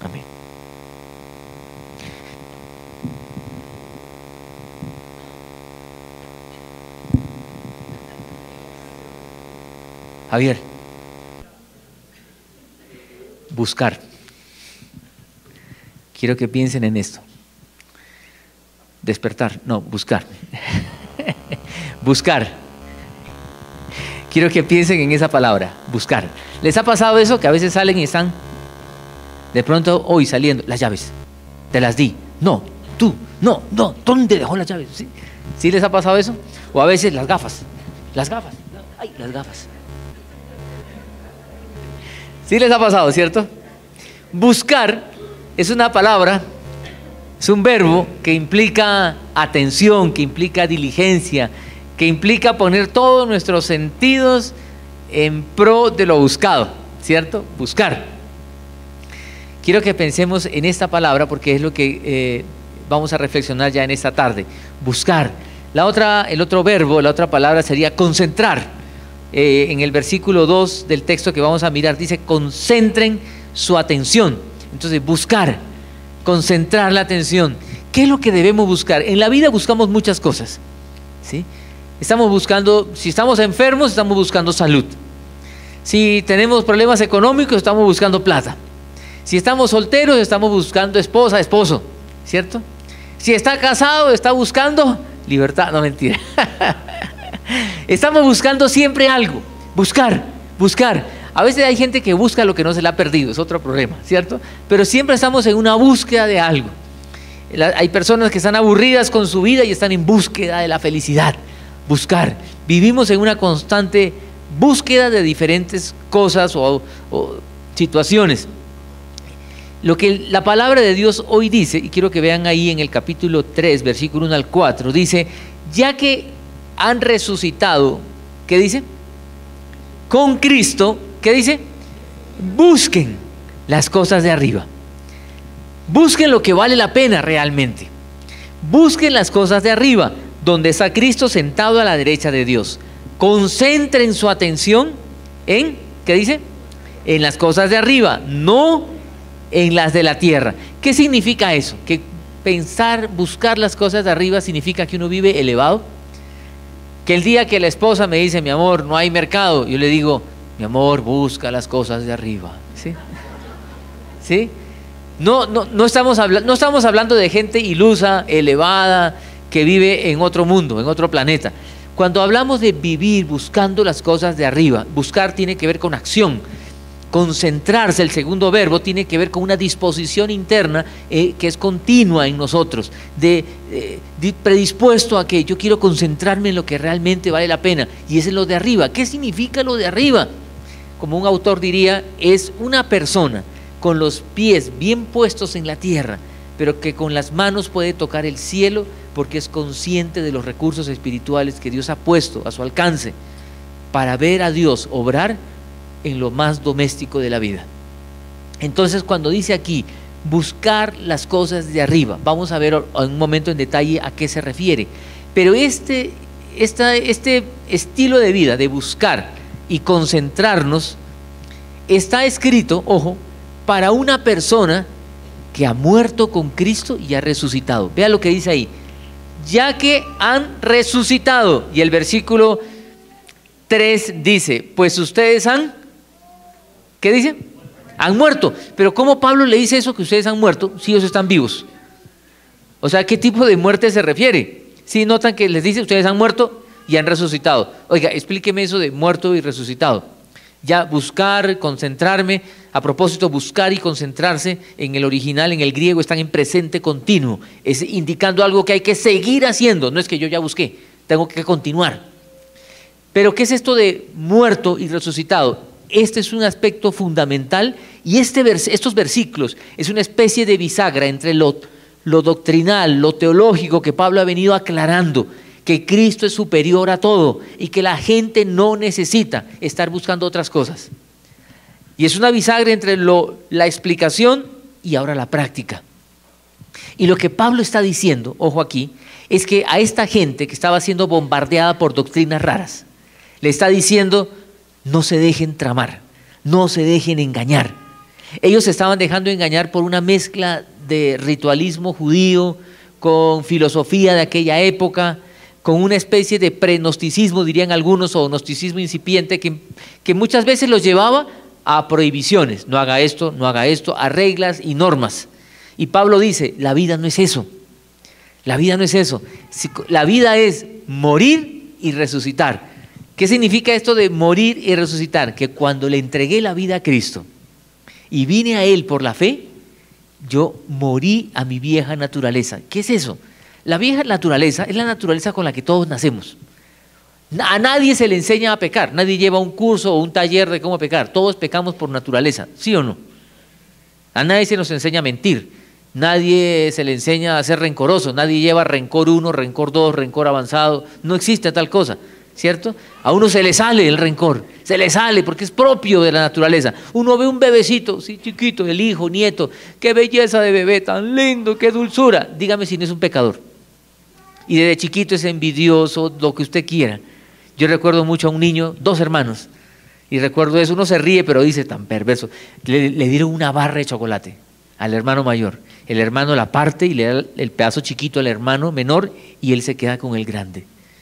Amén. Javier, buscar. Quiero que piensen en esto. Despertar, no, buscar. Buscar. Quiero que piensen en esa palabra, buscar. ¿Les ha pasado eso? Que a veces salen y están de pronto hoy saliendo, las llaves, te las di. No, tú, no, ¿dónde dejó las llaves? ¿Sí? ¿Sí les ha pasado eso? O a veces las gafas, ay, las gafas. Sí les ha pasado, ¿cierto? Buscar es una palabra, es un verbo que implica atención, que implica diligencia, que implica poner todos nuestros sentidos en pro de lo buscado, ¿cierto? Buscar. Quiero que pensemos en esta palabra porque es lo que vamos a reflexionar ya en esta tarde. Buscar. El otro verbo, la otra palabra sería concentrar. En el versículo 2 del texto que vamos a mirar dice: concentren su atención. Entonces, buscar, concentrar la atención. ¿Qué es lo que debemos buscar? En la vida buscamos muchas cosas, ¿sí? Estamos buscando, si estamos enfermos, estamos buscando salud. Si tenemos problemas económicos, estamos buscando plata. Si estamos solteros, estamos buscando esposa, esposo, ¿cierto? Si está casado, está buscando libertad, no, mentira. Estamos buscando siempre algo, buscar. A veces hay gente que busca lo que no se le ha perdido, es otro problema, ¿cierto? Pero siempre estamos en una búsqueda de algo. Hay personas que están aburridas con su vida y están en búsqueda de la felicidad. Buscar. Vivimos en una constante búsqueda de diferentes cosas o situaciones. Lo que la palabra de Dios hoy dice, y quiero que vean ahí en el capítulo 3, versículo 1 al 4, dice: ya que han resucitado, ¿qué dice? Con Cristo, ¿qué dice? Busquen las cosas de arriba. Busquen lo que vale la pena realmente. Busquen las cosas de arriba, donde está Cristo sentado a la derecha de Dios. Concentren su atención en, ¿qué dice? En las cosas de arriba, no en las de la tierra. ¿Qué significa eso? Que pensar, buscar las cosas de arriba significa que uno vive elevado. Que el día que la esposa me dice: mi amor, no hay mercado, yo le digo: mi amor, busca las cosas de arriba. ¿Sí? ¿Sí? No estamos hablando de gente ilusa, elevada, que vive en otro mundo, en otro planeta. Cuando hablamos de vivir buscando las cosas de arriba, buscar tiene que ver con acción. Concentrarse, el segundo verbo, tiene que ver con una disposición interna que es continua en nosotros, predispuesto a que yo quiero concentrarme en lo que realmente vale la pena, y es en lo de arriba. ¿Qué significa lo de arriba? Como un autor diría, es una persona con los pies bien puestos en la tierra, pero que con las manos puede tocar el cielo porque es consciente de los recursos espirituales que Dios ha puesto a su alcance para ver a Dios obrar en lo más doméstico de la vida. Entonces, cuando dice aquí buscar las cosas de arriba, vamos a ver en un momento en detalle a qué se refiere. Pero este estilo de vida de buscar y concentrarnos está escrito, ojo, para una persona que ha muerto con Cristo y ha resucitado. Vea lo que dice ahí: ya que han resucitado. Y el versículo 3 dice: pues ustedes han, ¿qué dice? Han muerto. Pero ¿cómo Pablo le dice eso, que ustedes han muerto, si ellos están vivos? O sea, ¿qué tipo de muerte se refiere? Si notan que les dice: ustedes han muerto y han resucitado. Oiga, explíqueme eso de muerto y resucitado. Ya, buscar, concentrarme. A propósito, buscar y concentrarse en el original, en el griego, están en presente continuo, es indicando algo que hay que seguir haciendo. No es que yo ya busqué, tengo que continuar. Pero ¿qué es esto de muerto y resucitado? Este es un aspecto fundamental, y estos versículos es una especie de bisagra entre lo doctrinal, lo teológico, que Pablo ha venido aclarando, que Cristo es superior a todo y que la gente no necesita estar buscando otras cosas. Y es una bisagra entre la explicación y ahora la práctica. Y lo que Pablo está diciendo, ojo aquí, es que a esta gente que estaba siendo bombardeada por doctrinas raras, le está diciendo: no se dejen tramar, no se dejen engañar. Ellos se estaban dejando engañar por una mezcla de ritualismo judío con filosofía de aquella época, con una especie de pregnosticismo, dirían algunos, o gnosticismo incipiente, que muchas veces los llevaba a prohibiciones. No haga esto, no haga esto, a reglas y normas. Y Pablo dice, la vida no es eso. La vida no es eso. La vida es morir y resucitar. ¿Qué significa esto de morir y resucitar? Que cuando le entregué la vida a Cristo y vine a Él por la fe, yo morí a mi vieja naturaleza. ¿Qué es eso? La vieja naturaleza es la naturaleza con la que todos nacemos. A nadie se le enseña a pecar, nadie lleva un curso o un taller de cómo pecar, todos pecamos por naturaleza, ¿sí o no? A nadie se nos enseña a mentir, nadie se le enseña a ser rencoroso, nadie lleva rencor 1, rencor 2, rencor avanzado, no existe tal cosa, ¿cierto? A uno se le sale el rencor, se le sale porque es propio de la naturaleza. Uno ve un bebecito, sí, chiquito, el hijo, nieto, qué belleza de bebé, tan lindo, qué dulzura, dígame si no es un pecador. Y desde chiquito es envidioso, lo que usted quiera. Yo recuerdo mucho a un niño, 2 hermanos, y recuerdo eso, uno se ríe, pero dice, tan perverso, le dieron una barra de chocolate al hermano mayor, el hermano la parte y le da el pedazo chiquito al hermano menor y él se queda con el grande.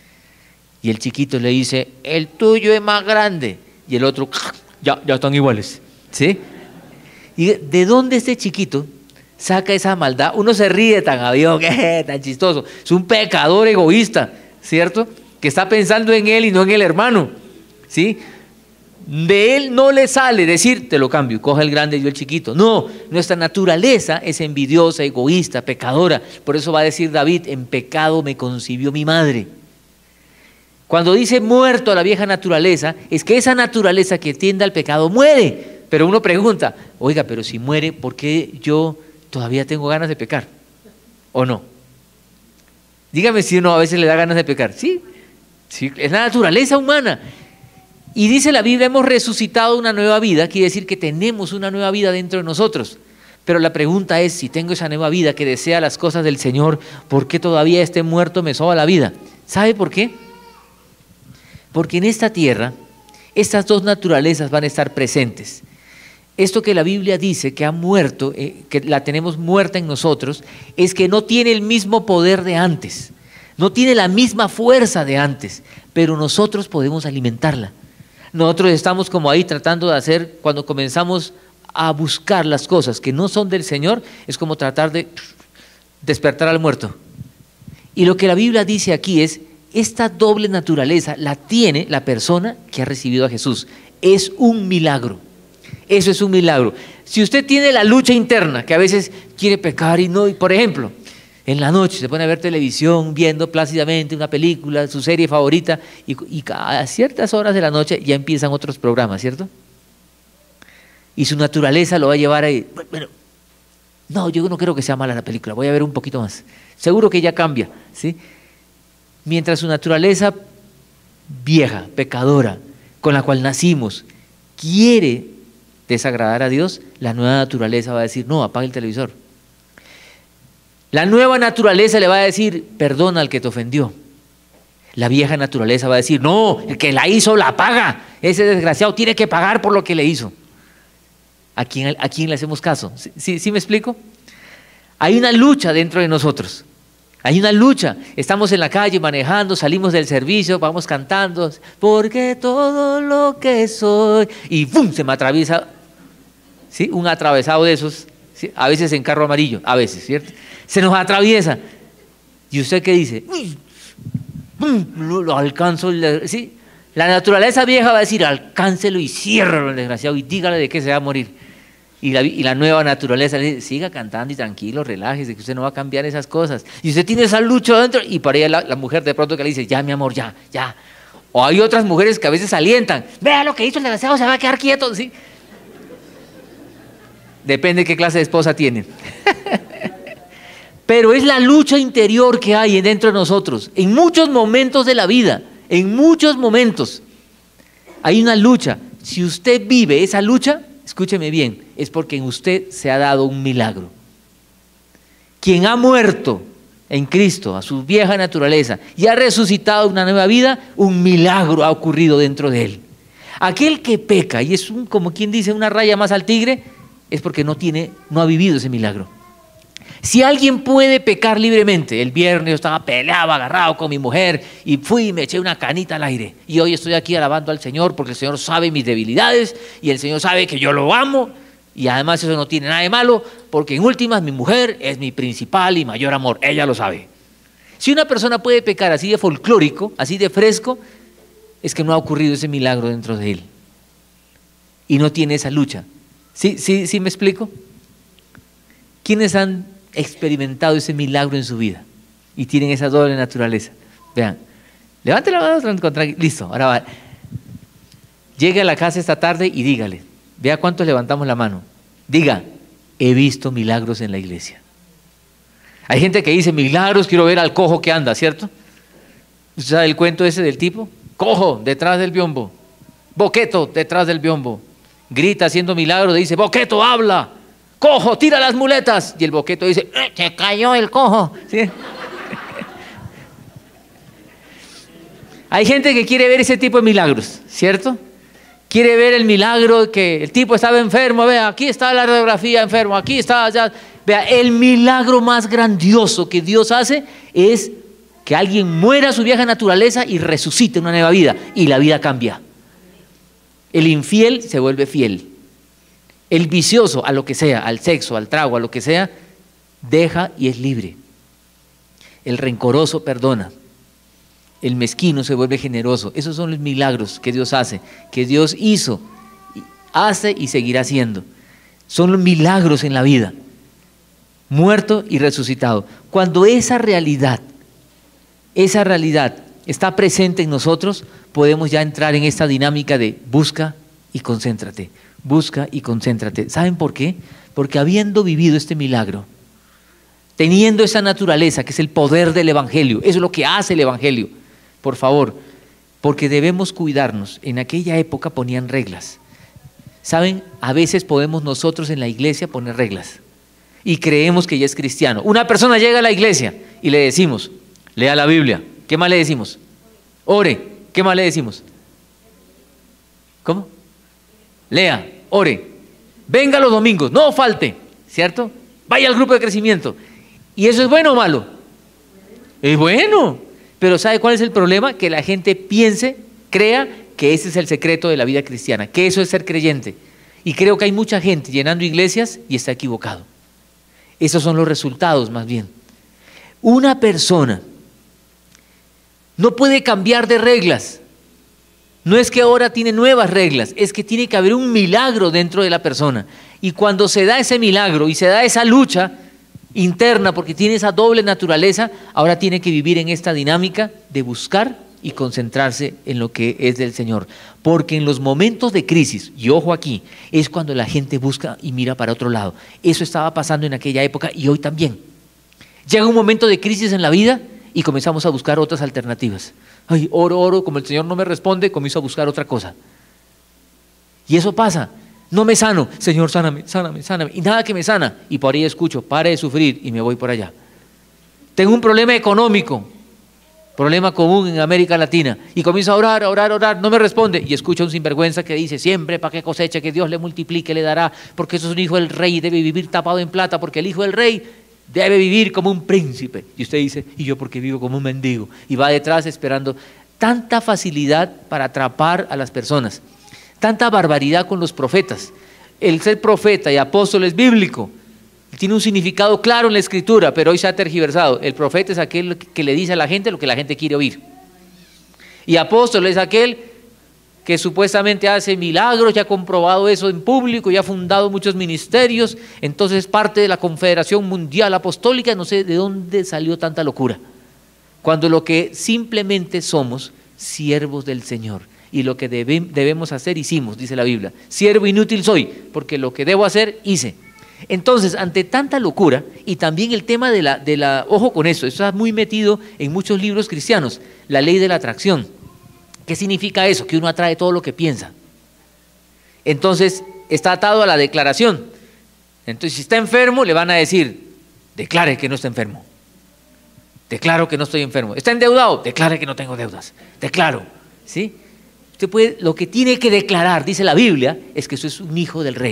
Y el chiquito le dice, el tuyo es más grande, y el otro, ya están iguales, ¿sí? ¿Y de dónde este chiquito saca esa maldad? Uno se ríe tan avión, tan chistoso, es un pecador egoísta, ¿cierto? Que está pensando en él y no en el hermano, ¿sí? De él no le sale decir, te lo cambio, coja el grande y yo el chiquito. No, nuestra naturaleza es envidiosa, egoísta, pecadora. Por eso va a decir David, en pecado me concibió mi madre. Cuando dice muerto a la vieja naturaleza, es que esa naturaleza que tiende al pecado muere. Pero uno pregunta, oiga, pero si muere, ¿por qué yo todavía tengo ganas de pecar? ¿O no? Dígame si uno a veces le da ganas de pecar. Sí, sí, es la naturaleza humana. Y dice la Biblia, hemos resucitado una nueva vida, quiere decir que tenemos una nueva vida dentro de nosotros. Pero la pregunta es, si tengo esa nueva vida que desea las cosas del Señor, ¿por qué todavía este muerto me soba la vida? ¿Sabe por qué? Porque en esta tierra, estas 2 naturalezas van a estar presentes. Esto que la Biblia dice que ha muerto, que la tenemos muerta en nosotros, es que no tiene el mismo poder de antes, no tiene la misma fuerza de antes, pero nosotros podemos alimentarla. Nosotros estamos como ahí tratando de hacer, cuando comenzamos a buscar las cosas que no son del Señor, es como tratar de despertar al muerto. Y lo que la Biblia dice aquí es, esta doble naturaleza la tiene la persona que ha recibido a Jesús. Es un milagro. Eso es un milagro. Si usted tiene la lucha interna, que a veces quiere pecar y no, y por ejemplo, en la noche se pone a ver televisión, viendo plácidamente una película, su serie favorita, y a ciertas horas de la noche ya empiezan otros programas, ¿cierto? Y su naturaleza lo va a llevar ahí. Bueno, no, yo no creo que sea mala la película, voy a ver un poquito más. Seguro que ya cambia, ¿sí? Mientras su naturaleza vieja, pecadora, con la cual nacimos, quiere desagradar a Dios, la nueva naturaleza va a decir, no, apaga el televisor. La nueva naturaleza le va a decir, perdona al que te ofendió. La vieja naturaleza va a decir, no, el que la hizo la paga, ese desgraciado tiene que pagar por lo que le hizo. ¿A quién le hacemos caso? ¿Sí me explico? Hay una lucha dentro de nosotros. Hay una lucha, estamos en la calle manejando, salimos del servicio, vamos cantando, porque todo lo que soy, y ¡pum!, se me atraviesa, ¿sí? Un atravesado de esos, ¿sí? A veces en carro amarillo, a veces, ¿cierto? Se nos atraviesa, ¿y usted qué dice? Lo alcanzo, ¿sí? La naturaleza vieja va a decir, alcáncelo y ciérralo el desgraciado y dígale de qué se va a morir. Y la nueva naturaleza le dice, siga cantando y tranquilo, relájese, que usted no va a cambiar esas cosas. Y usted tiene esa lucha adentro, y para ella la mujer de pronto que le dice, ya mi amor, ya. O hay otras mujeres que a veces alientan, vea lo que hizo el desgraciado, se va a quedar quieto, ¿sí? Depende de qué clase de esposa tienen. Pero es la lucha interior que hay dentro de nosotros, en muchos momentos de la vida, en muchos momentos. Hay una lucha. Si usted vive esa lucha, escúcheme bien, es porque en usted se ha dado un milagro. Quien ha muerto en Cristo, a su vieja naturaleza, y ha resucitado una nueva vida, un milagro ha ocurrido dentro de él. Aquel que peca, y es como quien dice una raya más al tigre, es porque no ha vivido ese milagro. Si alguien puede pecar libremente, el viernes yo estaba peleado, agarrado con mi mujer y fui y me eché una canita al aire. Y hoy estoy aquí alabando al Señor porque el Señor sabe mis debilidades y el Señor sabe que yo lo amo. Y además eso no tiene nada de malo porque en últimas mi mujer es mi principal y mayor amor. Ella lo sabe. Si una persona puede pecar así de folclórico, así de fresco, es que no ha ocurrido ese milagro dentro de él. Y no tiene esa lucha. ¿Sí me explico? ¿Quiénes han experimentado ese milagro en su vida y tienen esa doble naturaleza? Vean, levante la mano, listo, ahora va. Llegue a la casa esta tarde y dígale, vea cuántos levantamos la mano, diga, he visto milagros en la iglesia. Hay gente que dice, milagros, quiero ver al cojo que anda, ¿cierto? ¿Usted sabe el cuento ese del tipo? Cojo, detrás del biombo, boqueto, detrás del biombo, grita haciendo milagros, dice, boqueto, habla, cojo, tira las muletas. Y el boqueto dice, se cayó el cojo. ¿Sí? Hay gente que quiere ver ese tipo de milagros, ¿cierto? Quiere ver el milagro de que el tipo estaba enfermo, vea, aquí está la radiografía, enfermo, aquí está allá. Vea, el milagro más grandioso que Dios hace es que alguien muera a su vieja naturaleza y resucite una nueva vida, y la vida cambia. El infiel se vuelve fiel. El vicioso, a lo que sea, al sexo, al trago, a lo que sea, deja y es libre. El rencoroso perdona. El mezquino se vuelve generoso. Esos son los milagros que Dios hace, que Dios hizo, hace y seguirá haciendo. Son los milagros en la vida. Muerto y resucitado. Cuando esa realidad está presente en nosotros, podemos ya entrar en esta dinámica de busca y concéntrate. Busca y concéntrate. ¿Saben por qué? Porque habiendo vivido este milagro, teniendo esa naturaleza que es el poder del Evangelio, eso es lo que hace el Evangelio. Por favor, porque debemos cuidarnos. En aquella época ponían reglas. ¿Saben? A veces podemos nosotros en la iglesia poner reglas y creemos que ya es cristiano. Una persona llega a la iglesia y le decimos, lea la Biblia. ¿Qué más le decimos? Ore. ¿Qué más le decimos? ¿Cómo? Lea, ore. Venga los domingos, no falte, ¿cierto? Vaya al grupo de crecimiento. ¿Y eso es bueno o malo? Es bueno. Pero ¿sabe cuál es el problema? Que la gente crea que ese es el secreto de la vida cristiana, que eso es ser creyente. Y creo que hay mucha gente llenando iglesias y está equivocado. Esos son los resultados más bien. Una persona no puede cambiar de reglas. No es que ahora tiene nuevas reglas, es que tiene que haber un milagro dentro de la persona. Y cuando se da ese milagro y se da esa lucha interna, porque tiene esa doble naturaleza, ahora tiene que vivir en esta dinámica de buscar y concentrarse en lo que es del Señor. Porque en los momentos de crisis, y ojo aquí, es cuando la gente busca y mira para otro lado. Eso estaba pasando en aquella época y hoy también. Llega un momento de crisis en la vida y comenzamos a buscar otras alternativas. Ay, oro, como el Señor no me responde, comienzo a buscar otra cosa. Y eso pasa. No me sano, Señor, sáname. Y nada que me sana. Y por ahí escucho, pare de sufrir y me voy por allá. Tengo un problema económico, problema común en América Latina. Y comienzo a orar, no me responde. Y escucho a un sinvergüenza que dice, siempre para que coseche, que Dios le multiplique, le dará, porque eso es un hijo del rey y debe vivir tapado en plata, porque el hijo del rey debe vivir como un príncipe. Y usted dice, ¿y yo porque vivo como un mendigo? Y va detrás esperando. Tanta facilidad para atrapar a las personas. Tanta barbaridad con los profetas. El ser profeta y apóstol es bíblico. Tiene un significado claro en la Escritura, pero hoy se ha tergiversado. El profeta es aquel que le dice a la gente lo que la gente quiere oír. Y apóstol es aquel que supuestamente hace milagros, ya ha comprobado eso en público, ya ha fundado muchos ministerios, entonces es parte de la Confederación Mundial Apostólica. No sé de dónde salió tanta locura. Cuando lo que simplemente somos siervos del Señor. Y lo que debemos hacer, hicimos, dice la Biblia. Siervo inútil soy, porque lo que debo hacer, hice. Entonces, ante tanta locura, y también el tema ojo con eso está muy metido en muchos libros cristianos, la ley de la atracción. ¿Qué significa eso? Que uno atrae todo lo que piensa. Entonces, está atado a la declaración. Entonces, si está enfermo, le van a decir, declare que no está enfermo. Declaro que no estoy enfermo. ¿Está endeudado? Declare que no tengo deudas. Declaro, ¿sí? Usted puede, lo que tiene que declarar, dice la Biblia, es que usted es un hijo del rey.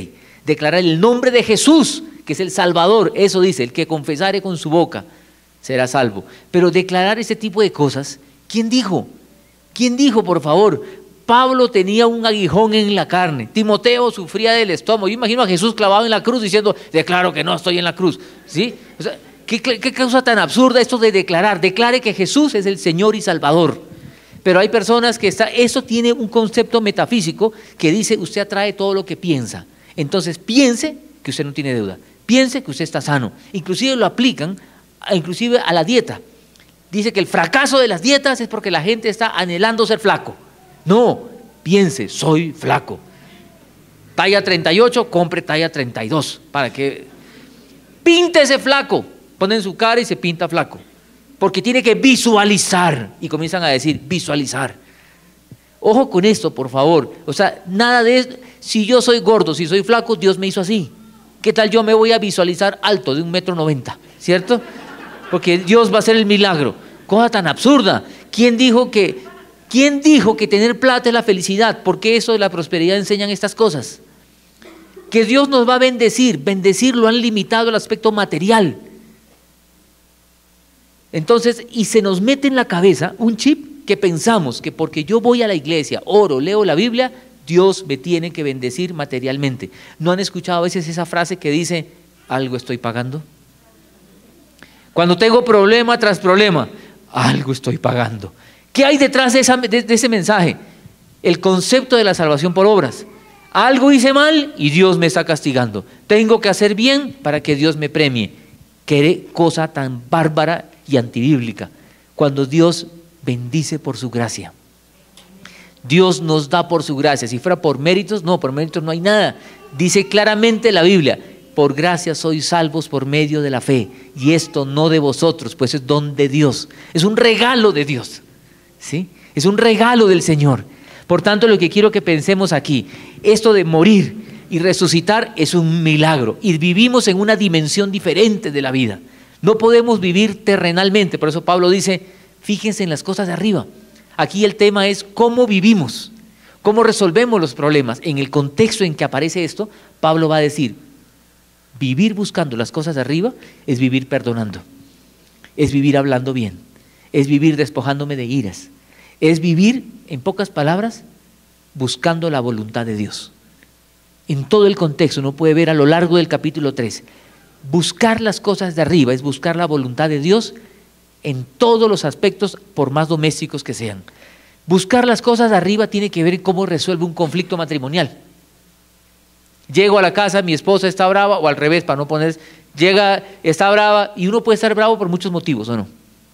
Declarar el nombre de Jesús, que es el Salvador. Eso dice, el que confesare con su boca será salvo. Pero declarar ese tipo de cosas, ¿quién dijo? ¿Quién dijo, por favor? Pablo tenía un aguijón en la carne. Timoteo sufría del estómago. Yo imagino a Jesús clavado en la cruz diciendo, declaro que no estoy en la cruz. ¿Sí? O sea, ¿qué cosa tan absurda esto de declarar? Declare que Jesús es el Señor y Salvador. Pero hay personas que eso tiene un concepto metafísico que dice, usted atrae todo lo que piensa. Entonces piense que usted no tiene deuda. Piense que usted está sano. Inclusive lo aplican inclusive a la dieta. Dice que el fracaso de las dietas es porque la gente está anhelando ser flaco. No, piense, soy flaco. Talla 38, compre talla 32. Para que píntese flaco. Ponen su cara y se pinta flaco. Porque tiene que visualizar. Y comienzan a decir, visualizar. Ojo con esto, por favor. O sea, nada de esto. Si yo soy gordo, si soy flaco, Dios me hizo así. ¿Qué tal yo me voy a visualizar alto de 1,90 m? ¿Cierto? Porque Dios va a hacer el milagro. Cosa tan absurda. ¿Quién dijo que tener plata es la felicidad? ¿Por qué eso de la prosperidad enseñan estas cosas? Que Dios nos va a bendecir. Bendecir lo han limitado al aspecto material. Entonces, y se nos mete en la cabeza un chip que pensamos que porque yo voy a la iglesia, oro, leo la Biblia, Dios me tiene que bendecir materialmente. ¿No han escuchado a veces esa frase que dice, algo estoy pagando? Cuando tengo problema tras problema, algo estoy pagando. ¿Qué hay detrás de ese mensaje? El concepto de la salvación por obras. Algo hice mal y Dios me está castigando. Tengo que hacer bien para que Dios me premie. Qué cosa tan bárbara y antibíblica. Cuando Dios bendice por su gracia. Dios nos da por su gracia. Si fuera por méritos, no, por méritos no hay nada. Dice claramente la Biblia, por gracia sois salvos por medio de la fe. Y esto no de vosotros, pues es don de Dios. Es un regalo de Dios. ¿Sí? Es un regalo del Señor. Por tanto, lo que quiero que pensemos aquí, esto de morir y resucitar es un milagro. Y vivimos en una dimensión diferente de la vida. No podemos vivir terrenalmente. Por eso Pablo dice, fíjense en las cosas de arriba. Aquí el tema es cómo vivimos, cómo resolvemos los problemas. En el contexto en que aparece esto, Pablo va a decir, vivir buscando las cosas de arriba es vivir perdonando, es vivir hablando bien, es vivir despojándome de iras, es vivir, en pocas palabras, buscando la voluntad de Dios. En todo el contexto, uno puede ver a lo largo del capítulo 3, buscar las cosas de arriba es buscar la voluntad de Dios en todos los aspectos, por más domésticos que sean. Buscar las cosas de arriba tiene que ver cómo resuelve un conflicto matrimonial. Llego a la casa, mi esposa está brava, o al revés, para no poner, está brava, y uno puede estar bravo por muchos motivos, ¿o no?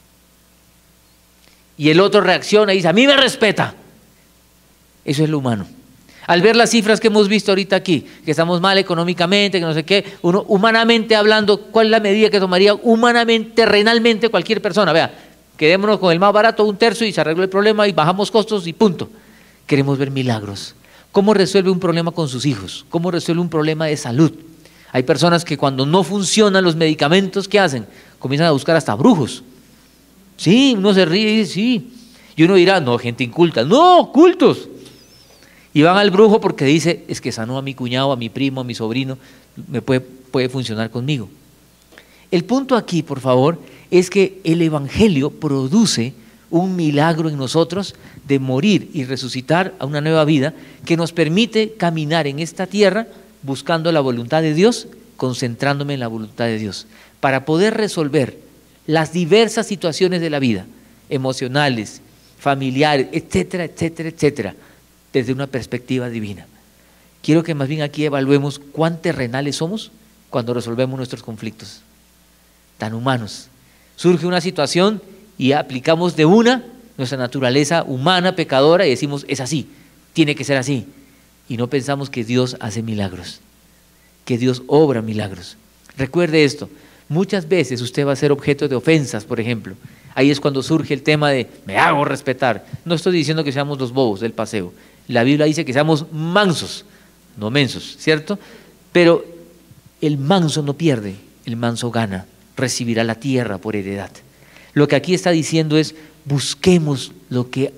Y el otro reacciona y dice, a mí me respeta. Eso es lo humano. Al ver las cifras que hemos visto ahorita aquí, que estamos mal económicamente, que no sé qué, uno humanamente hablando, ¿cuál es la medida que tomaría humanamente, terrenalmente cualquier persona? Vea, quedémonos con el más barato, 1/3 y se arregló el problema y bajamos costos y punto. Queremos ver milagros. ¿Cómo resuelve un problema con sus hijos? ¿Cómo resuelve un problema de salud? Hay personas que cuando no funcionan los medicamentos, ¿qué hacen? Comienzan a buscar hasta brujos. Sí, uno se ríe y dice, sí. Y uno dirá, no, gente inculta. No, cultos. Y van al brujo porque dice, es que sanó a mi cuñado, a mi primo, a mi sobrino, puede funcionar conmigo. El punto aquí, por favor, es que el Evangelio produce un milagro en nosotros de morir y resucitar a una nueva vida que nos permite caminar en esta tierra buscando la voluntad de Dios, concentrándome en la voluntad de Dios, para poder resolver las diversas situaciones de la vida, emocionales, familiares, etcétera, etcétera, etcétera, desde una perspectiva divina. Quiero que más bien aquí evaluemos cuán terrenales somos cuando resolvemos nuestros conflictos, tan humanos. Surge una situación y aplicamos de nuestra naturaleza humana, pecadora, y decimos, es así, tiene que ser así. Y no pensamos que Dios hace milagros, que Dios obra milagros. Recuerde esto, muchas veces usted va a ser objeto de ofensas, por ejemplo. Ahí es cuando surge el tema de, me hago respetar. No estoy diciendo que seamos los bobos del paseo. La Biblia dice que seamos mansos, no mensos, ¿cierto? Pero el manso no pierde, el manso gana, recibirá la tierra por heredad. Lo que aquí está diciendo es, busquemos lo que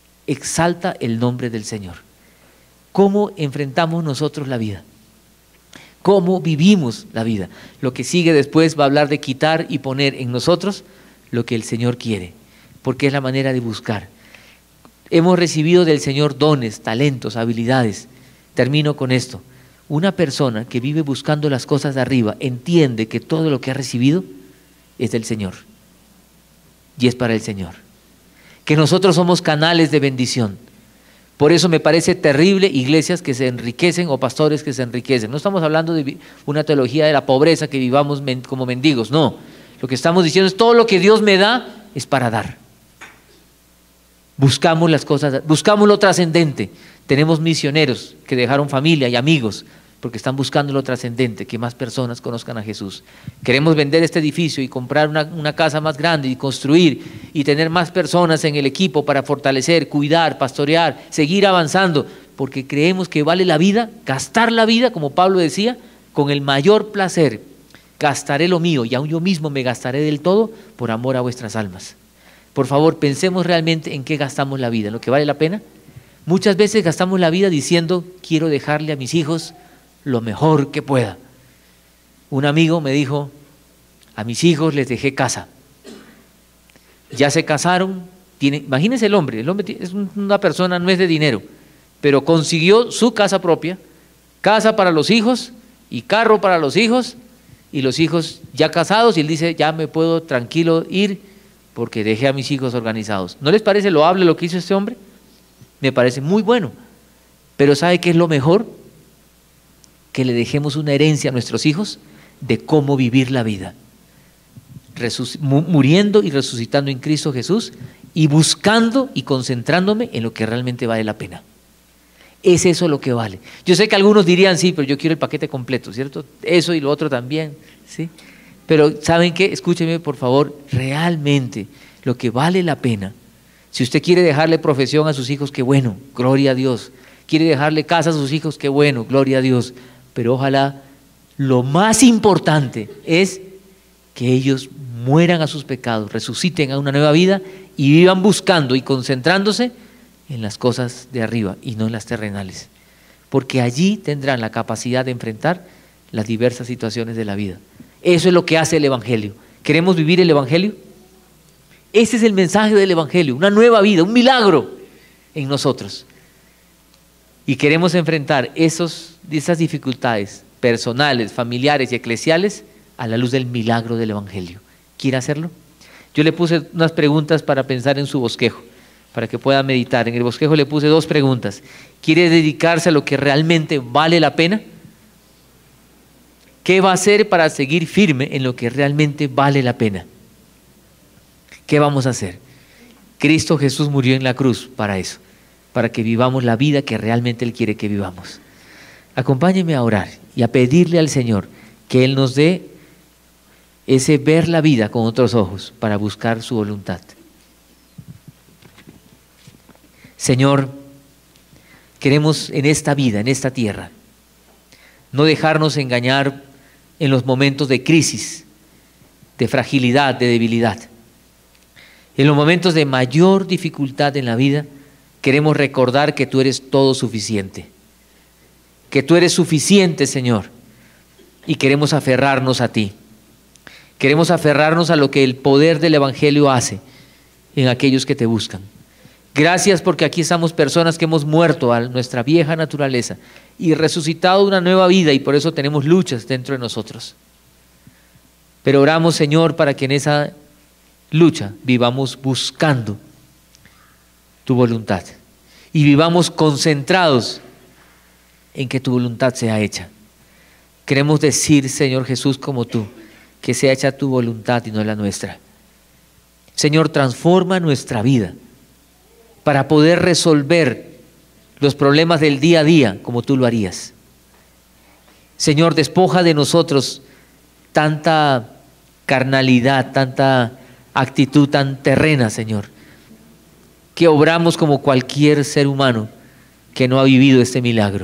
exalta el nombre del Señor. ¿Cómo enfrentamos nosotros la vida? cómo vivimos la vida. Lo que sigue después va a hablar de quitar y poner en nosotros lo que el Señor quiere, porque es la manera de buscar. Hemos recibido del Señor dones, talentos, habilidades. Termino con esto. Una persona que vive buscando las cosas de arriba entiende que todo lo que ha recibido es del Señor y es para el Señor. Que nosotros somos canales de bendición. Por eso me parece terrible iglesias que se enriquecen o pastores que se enriquecen. No estamos hablando de una teología de la pobreza, que vivamos como mendigos, no. Lo que estamos diciendo es todo lo que Dios me da es para dar. Buscamos las cosas, buscamos lo trascendente. Tenemos misioneros que dejaron familia y amigos porque están buscando lo trascendente, que más personas conozcan a Jesús. Queremos vender este edificio y comprar una casa más grande y construir y tener más personas en el equipo para fortalecer, cuidar, pastorear, seguir avanzando, porque creemos que vale la vida, gastar la vida, como Pablo decía, con el mayor placer. Gastaré lo mío y aún yo mismo me gastaré del todo por amor a vuestras almas. Por favor, pensemos realmente en qué gastamos la vida, en lo que vale la pena. Muchas veces gastamos la vida diciendo, quiero dejarle a mis hijos lo mejor que pueda. Un amigo me dijo, a mis hijos les dejé casa. Ya se casaron, imagínense el hombre es una persona, no es de dinero, pero consiguió su casa propia, casa para los hijos y carro para los hijos, y los hijos ya casados, y él dice, ya me puedo tranquilo ir porque dejé a mis hijos organizados. ¿No les parece loable lo que hizo este hombre? Me parece muy bueno, pero ¿sabe qué es lo mejor? Que le dejemos una herencia a nuestros hijos de cómo vivir la vida, muriendo y resucitando en Cristo Jesús y buscando y concentrándome en lo que realmente vale la pena. Es eso lo que vale. Yo sé que algunos dirían, sí, pero yo quiero el paquete completo, ¿cierto? Eso y lo otro también, ¿sí? Pero ¿saben qué? Escúcheme por favor, realmente lo que vale la pena, si usted quiere dejarle profesión a sus hijos, qué bueno, gloria a Dios. Quiere dejarle casa a sus hijos, qué bueno, gloria a Dios. Pero ojalá lo más importante es que ellos mueran a sus pecados, resuciten a una nueva vida y vivan buscando y concentrándose en las cosas de arriba y no en las terrenales. Porque allí tendrán la capacidad de enfrentar las diversas situaciones de la vida. Eso es lo que hace el Evangelio. ¿Queremos vivir el Evangelio? Ese es el mensaje del Evangelio, una nueva vida, un milagro en nosotros. Y queremos enfrentar esas dificultades personales, familiares y eclesiales a la luz del milagro del Evangelio. ¿Quiere hacerlo? Yo le puse unas preguntas para pensar en su bosquejo, para que pueda meditar. En el bosquejo le puse 2 preguntas. ¿Quiere dedicarse a lo que realmente vale la pena? ¿Qué va a hacer para seguir firme en lo que realmente vale la pena? ¿Qué vamos a hacer? Cristo Jesús murió en la cruz para eso, para que vivamos la vida que realmente Él quiere que vivamos. Acompáñeme a orar y a pedirle al Señor que Él nos dé ese ver la vida con otros ojos para buscar su voluntad. Señor, queremos en esta vida, en esta tierra, no dejarnos engañar en los momentos de crisis, de fragilidad, de debilidad. En los momentos de mayor dificultad en la vida, queremos recordar que tú eres todo suficiente, que tú eres suficiente, Señor, y queremos aferrarnos a ti. Queremos aferrarnos a lo que el poder del Evangelio hace en aquellos que te buscan. Gracias porque aquí estamos personas que hemos muerto a nuestra vieja naturaleza y resucitado una nueva vida, y por eso tenemos luchas dentro de nosotros. Pero oramos, Señor, para que en esa lucha vivamos buscando tu voluntad y vivamos concentrados en que tu voluntad sea hecha. Queremos decir, Señor Jesús, como tú, que sea hecha tu voluntad y no la nuestra. Señor, transforma nuestra vida para poder resolver los problemas del día a día como tú lo harías. Señor, despoja de nosotros tanta carnalidad, tanta actitud tan terrena, Señor, que obramos como cualquier ser humano que no ha vivido este milagro.